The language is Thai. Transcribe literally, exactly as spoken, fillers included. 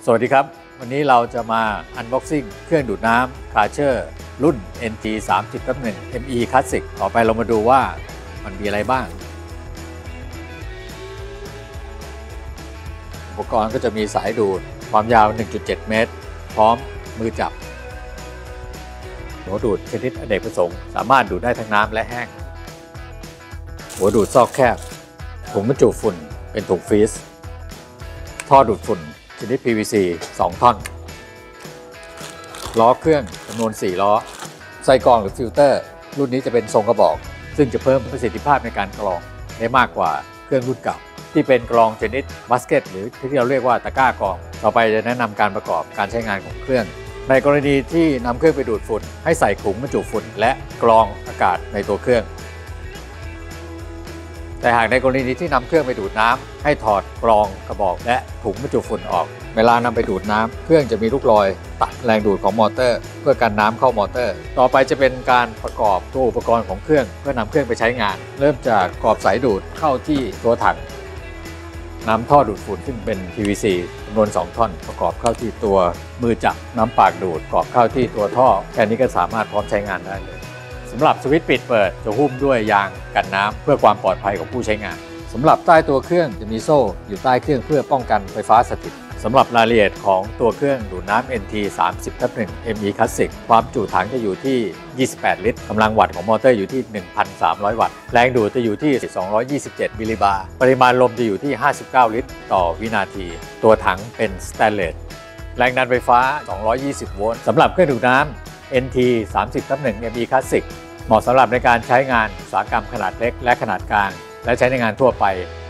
สวัสดีครับวันนี้เราจะมา Unboxing เครื่องดูดน้ำ Karcher รุ่น เอ็น ที สามสิบ หนึ่ง เอ็ม อี Classic ต่อไปเรามาดูว่ามันมีอะไรบ้างอุปกรณ์ก็จะมีสายดูดความยาว หนึ่งจุดเจ็ด เมตรพร้อมมือจับหัวดูดชนิดอเนกประสงค์สามารถดูดได้ทั้งน้ำและแห้งหัวดูดซอกแคบถุงบรรจุฝุ่นเป็นถุงฟรีซท่อดูดฝุ่นชนิด พี วี ซี สอง ท่อนล้อเครื่องจำนวนสี่ล้อไส้กรองหรือฟิลเตอร์รุ่นนี้จะเป็นทรงกระบอกซึ่งจะเพิ่มประสิทธิภาพในการกรองได้มากกว่าเครื่องรุ่นเก่าที่เป็นกรองชนิดบาสเกตหรือที่เราเรียกว่าตะกร้ากรองต่อไปจะแนะนำการประกอบการใช้งานของเครื่องในกรณีที่นำเครื่องไปดูดฝุ่นให้ใส่ถุงบรรจุฝุ่นและกรองอากาศในตัวเครื่องแต่หากในกรณีที่นำเครื่องไปดูดน้ำให้ถอดกรองกระบอกและถุงบรรจุฝุ่นออกเวลานำไปดูดน้ำเครื่องจะมีลูกลอยตัดแรงดูดของมอเตอร์เพื่อกันน้ำเข้ามอเตอร์ต่อไปจะเป็นการประกอบตัวอุปกรณ์ของเครื่องเพื่อนำเครื่องไปใช้งานเริ่มจากกรอบสายดูดเข้าที่ตัวถังนำท่อดูดฝุ่นซึ่งเป็น พี วี ซี จำนวนสองท่อนประกอบเข้าที่ตัวมือจับน้ำปากดูดกรอบเข้าที่ตัวท่อแค่นี้ก็สามารถพร้อมใช้งานได้เลยสำหรับสวิตช์ปิดเปิดจะหุ้มด้วยยางกันน้ำเพื่อความปลอดภัยของผู้ใช้งานสำหรับใต้ตัวเครื่องจะมีโซ่อยู่ใต้เครื่องเพื่อป้องกันไฟฟ้าสถิตสำหรับรายละเอียดของตัวเครื่องดูดน้ำ เอ็น ที สามสิบ หนึ่ง เอ็ม อี Classic ความจุถังจะอยู่ที่ยี่สิบแปดลิตรกำลังวัตต์ของมอเตอร์อยู่ที่ หนึ่งพันสามร้อย วัตต์แรงดูดจะอยู่ที่สองร้อยยี่สิบเจ็ดมิลลิบาร์ปริมาณลมจะอยู่ที่ห้าสิบเก้าลิตรต่อวินาทีตัวถังเป็นสแตนเลสแรงดันไฟฟ้าสองร้อยยี่สิบโวลต์สำหรับเครื่องดูดน้ำ เอ็น ที สามสิบ หนึ่ง เอ็ม อี Classic เหมาะสำหรับในการใช้งานอุตสาหกรรมขนาดเล็กและขนาดกลางและใช้ในงานทั่วไป